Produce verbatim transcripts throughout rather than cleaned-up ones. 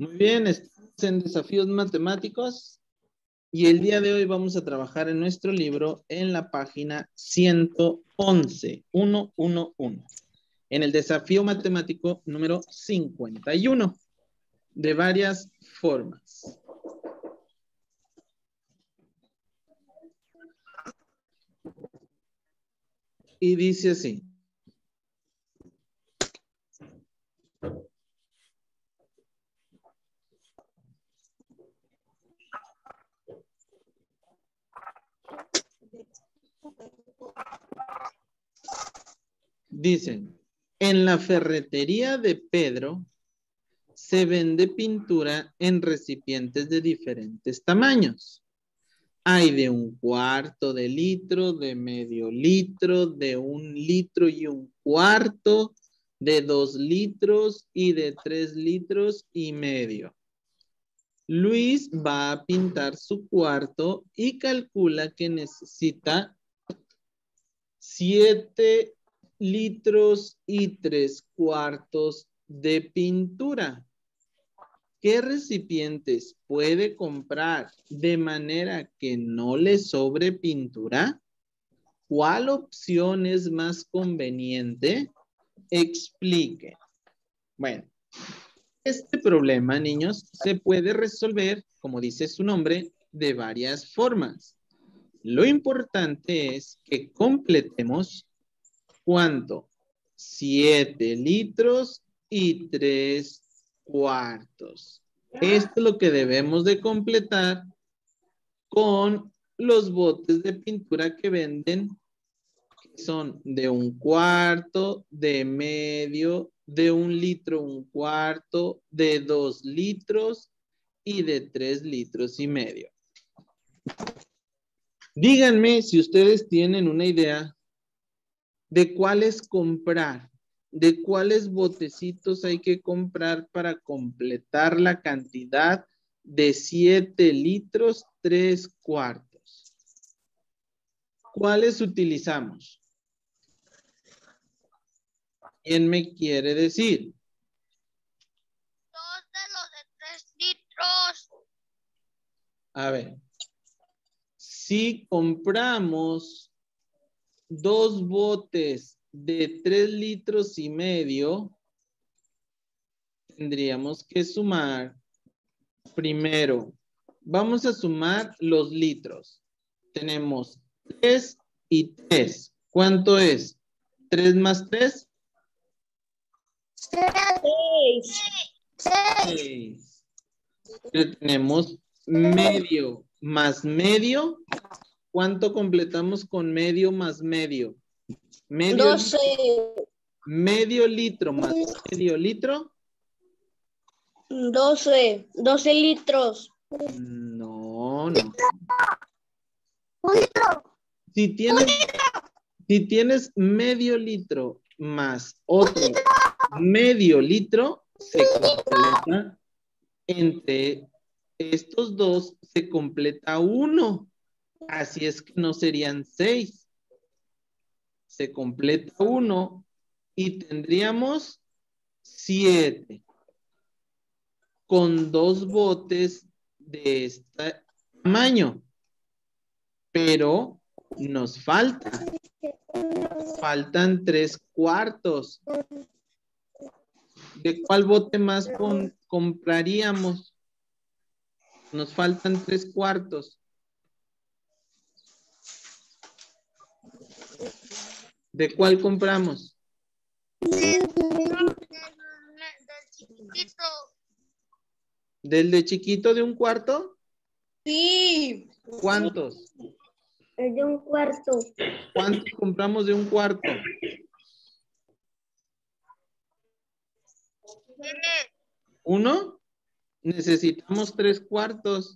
Muy bien, estamos en desafíos matemáticos y el día de hoy vamos a trabajar en nuestro libro en la página ciento once, ciento once, en el desafío matemático número cincuenta y uno, de varias formas. Y dice así. Dicen, en la ferretería de Pedro se vende pintura en recipientes de diferentes tamaños. Hay de un cuarto de litro, de medio litro, de un litro y un cuarto, de dos litros y de tres litros y medio. Luis va a pintar su cuarto y calcula que necesita siete litros y tres cuartos de pintura. ¿Qué recipientes puede comprar de manera que no le sobre pintura? ¿Cuál opción es más conveniente? Explique. Bueno, este problema, niños, se puede resolver, como dice su nombre, de varias formas. Lo importante es que completemos ¿cuánto? siete litros y tres cuartos. Esto es lo que debemos de completar con los botes de pintura que venden, que son de un cuarto, de medio, de un litro, un cuarto, de dos litros y de tres litros y medio. Díganme si ustedes tienen una idea de cuáles comprar, de cuáles botecitos hay que comprar para completar la cantidad de siete litros, tres cuartos. ¿Cuáles utilizamos? ¿Quién me quiere decir? Dos de los de tres litros. A ver, si compramos dos botes de tres litros y medio, tendríamos que sumar primero. Vamos a sumar los litros. Tenemos tres y tres. ¿Cuánto es? ¿tres más tres? Seis. seis. Pero tenemos medio más medio. ¿Cuánto completamos con medio más medio? Medio Doce. Litro, medio litro más medio litro. Doce. Doce litros. No, no. Un litro. Si tienes, si tienes medio litro más otro medio litro, se completa entre estos dos, se completa uno. Así es que no serían seis. Se completa uno y tendríamos siete. Con dos botes de este tamaño. Pero nos falta. Faltan tres cuartos. ¿De cuál bote más con, compraríamos? Nos faltan tres cuartos. ¿De cuál compramos? Del, del, del chiquitito. ¿Del de chiquito de un cuarto? Sí. ¿Cuántos? El de un cuarto. ¿Cuántos compramos de un cuarto? ¿Uno? Necesitamos tres cuartos.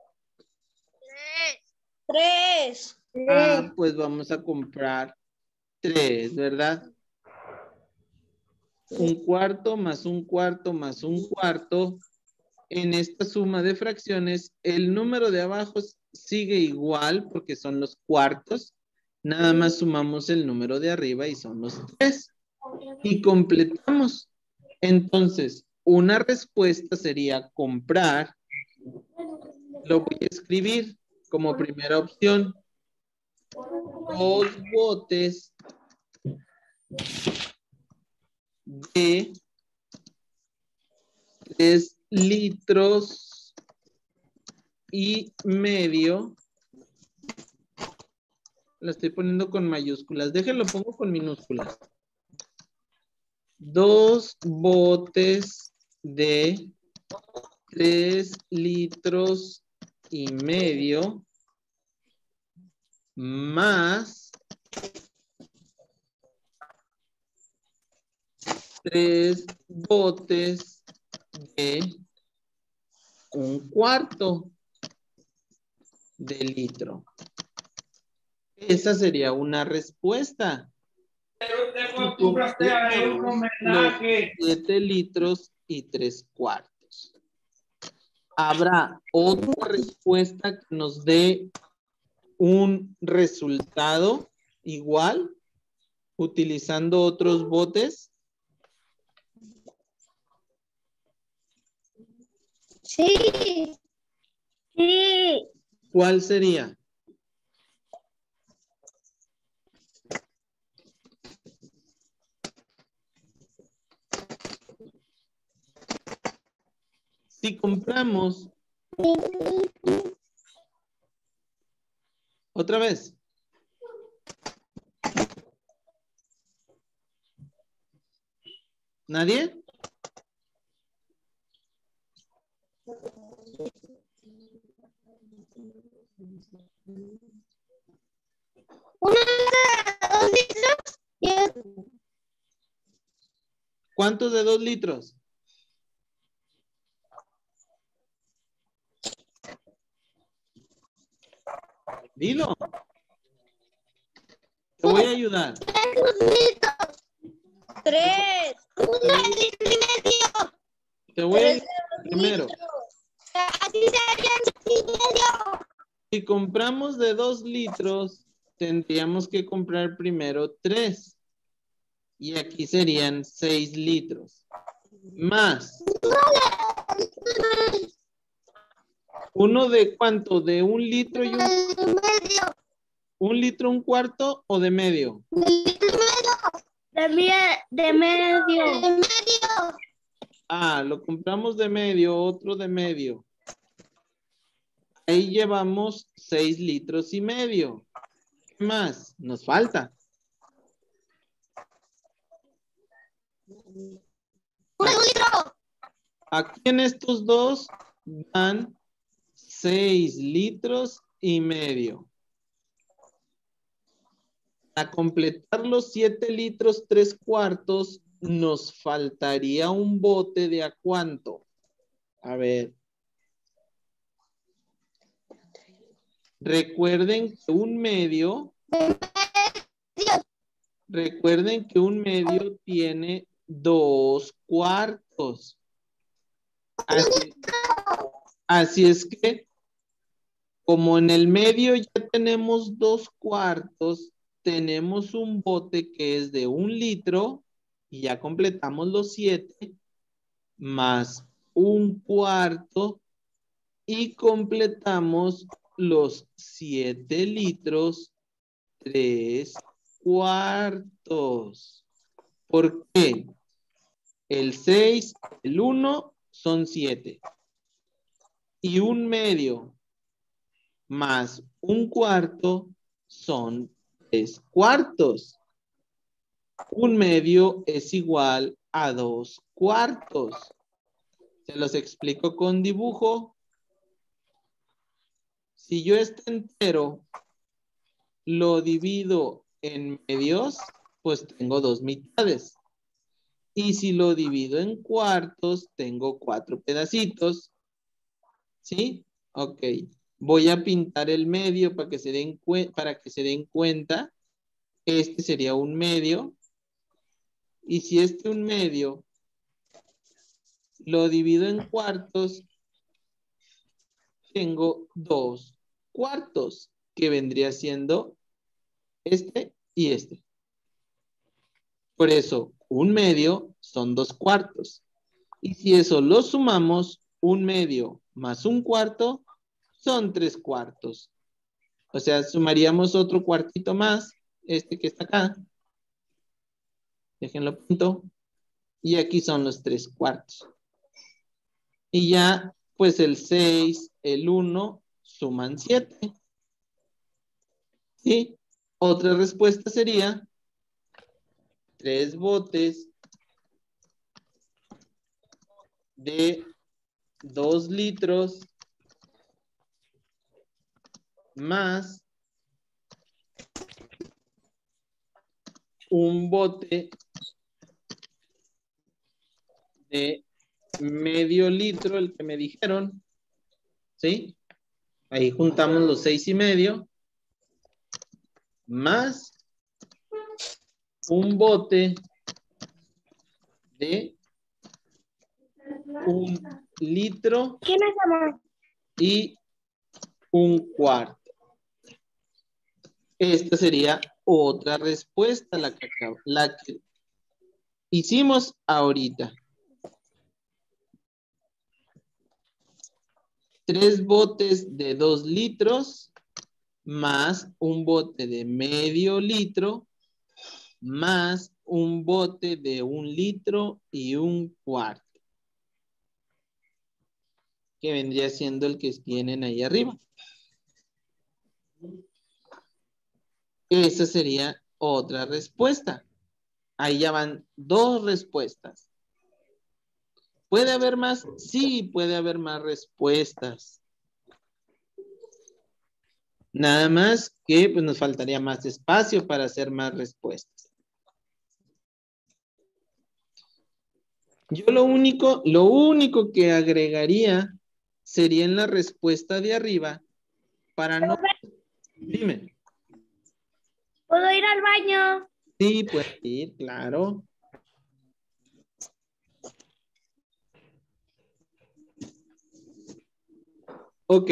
Tres. Ah, pues vamos a comprar tres, ¿verdad? Un cuarto más un cuarto más un cuarto. En esta suma de fracciones, el número de abajo sigue igual porque son los cuartos. Nada más sumamos el número de arriba y son los tres. Y completamos. Entonces, una respuesta sería comprar. Lo voy a escribir como primera opción. Dos botes de tres litros y medio. La estoy poniendo con mayúsculas. Déjenlo, pongo con minúsculas. Dos botes de tres litros y medio más tres botes de un cuarto de litro. Esa sería una respuesta. Pero te acostumbraste a ir un homenaje. siete litros y tres cuartos. ¿Habrá otra respuesta que nos dé un resultado igual utilizando otros botes? Sí. Sí. ¿Cuál sería? Si compramos otra vez. ¿Nadie? Uno de dos litros y el- ¿Cuántos de dos litros? Dilo. Te voy a ayudar. tres litros. Tres. Un litro y medio. Te voy a Tres ayudar de dos primero. litros. Así serían tres y medio. Si compramos de dos litros, tendríamos que comprar primero tres. Y aquí serían seis litros. Más. ¿Uno de cuánto? ¿De un litro y un, medio. un litro, un cuarto o de medio? De medio. De medio. De medio. Ah, lo compramos de medio, otro de medio. Ahí llevamos seis litros y medio. ¿Qué más? Nos falta. Un litro. Aquí en estos dos dan seis litros y medio. Para completar los siete litros tres cuartos, nos faltaría un bote de a cuánto. A ver. Recuerden que un medio, recuerden que un medio tiene dos cuartos. Así, así es que, como en el medio ya tenemos dos cuartos, tenemos un bote que es de un litro y ya completamos los siete, más un cuarto y completamos los siete litros, tres cuartos. ¿Por qué? El seis, el uno son siete. Y un medio más un cuarto son tres cuartos. Un medio es igual a dos cuartos. Se los explico con dibujo. Si yo este entero lo divido en medios, pues tengo dos mitades. Y si lo divido en cuartos, tengo cuatro pedacitos. ¿Sí? Ok. Voy a pintar el medio para que se den, para que se den cuenta. Este sería un medio. Y si este un medio lo divido en cuartos, tengo dos cuartos, que vendría siendo este y este. Por eso, un medio son dos cuartos. Y si eso lo sumamos, un medio más un cuarto son tres cuartos. O sea, sumaríamos otro cuartito más, este que está acá. Déjenlo punto. Y aquí son los tres cuartos. Y ya, pues el seis, el uno, suman siete. ¿Sí? Otra respuesta sería tres botes de dos litros más un bote de medio litro, el que me dijeron, ¿sí? Ahí juntamos los seis y medio, más un bote de un litro ¿Quién es amor? y un cuarto. Esta sería otra respuesta, la que, acabo- la que hicimos ahorita. Tres botes de dos litros más un bote de medio litro más un bote de un litro y un cuarto. Que vendría siendo el que tienen ahí arriba. Esa sería otra respuesta. Ahí ya van dos respuestas. ¿Puede haber más? Sí, puede haber más respuestas. Nada más que pues, nos faltaría más espacio para hacer más respuestas. Yo lo único, lo único que agregaría sería en la respuesta de arriba para no... Dime. ¿Puedo ir al baño? Sí, puede ir, claro. Ok.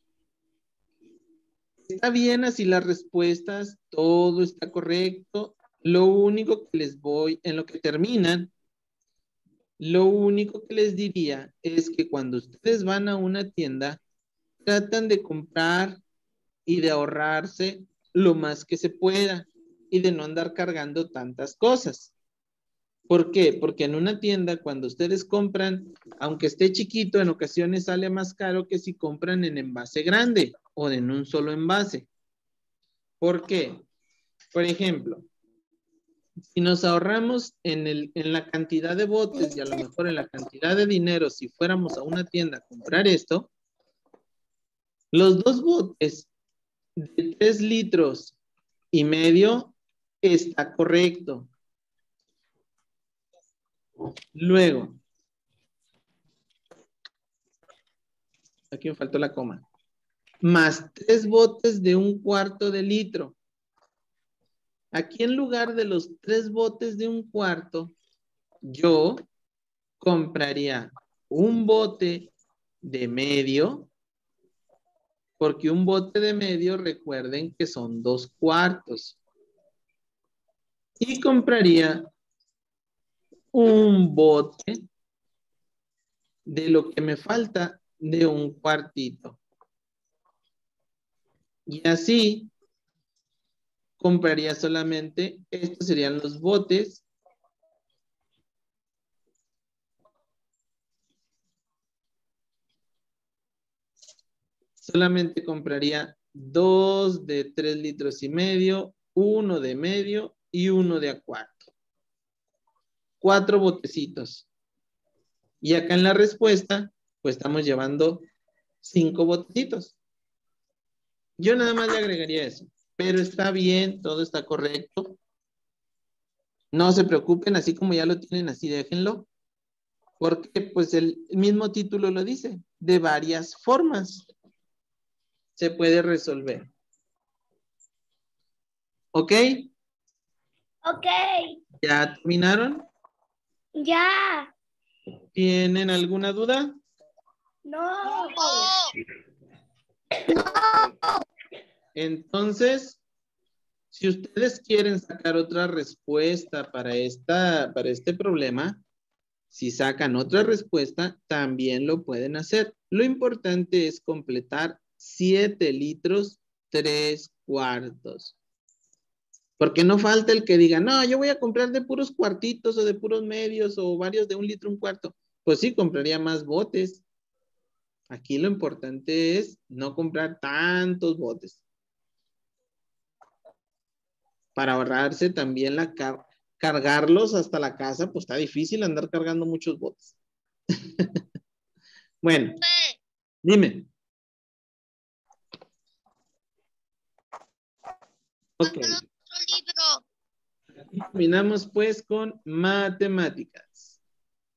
Está bien así las respuestas, todo está correcto. Lo único que les voy, en lo que terminan, lo único que les diría es que cuando ustedes van a una tienda, tratan de comprar y de ahorrarse lo más que se pueda y de no andar cargando tantas cosas. ¿Por qué? Porque en una tienda, cuando ustedes compran, aunque esté chiquito, en ocasiones sale más caro que si compran en envase grande o en un solo envase. ¿Por qué? Por ejemplo, si nos ahorramos en, el, en la cantidad de botes y a lo mejor en la cantidad de dinero, si fuéramos a una tienda a comprar esto, los dos botes de tres litros y medio está correcto. Luego, aquí me faltó la coma, más tres botes de un cuarto de litro. Aquí en lugar de los tres botes de un cuarto, yo compraría un bote de medio, porque un bote de medio, recuerden que son dos cuartos. Y compraría un bote de lo que me falta de un cuartito. Y así compraría solamente, estos serían los botes. Solamente compraría dos de tres litros y medio, uno de medio y uno de a cuarto. Cuatro botecitos. Y acá en la respuesta, pues estamos llevando cinco botecitos. Yo nada más le agregaría eso. Pero está bien, todo está correcto. No se preocupen, así como ya lo tienen, así déjenlo. Porque pues el mismo título lo dice, de varias formas se puede resolver. ¿Ok? Ok. ¿Ya terminaron? Ya. ¿Tienen alguna duda? No. Entonces, si ustedes quieren sacar otra respuesta para, esta, para este problema, Si sacan otra respuesta, también lo pueden hacer. Lo importante es completar siete litros, tres cuartos. Porque no falta el que diga, no, yo voy a comprar de puros cuartitos o de puros medios o varios de un litro, un cuarto. Pues sí, compraría más botes. Aquí lo importante es no comprar tantos botes. Para ahorrarse también la car cargarlos hasta la casa, pues está difícil andar cargando muchos botes. Bueno, dime. Ok. Otro libro. Terminamos pues con matemáticas.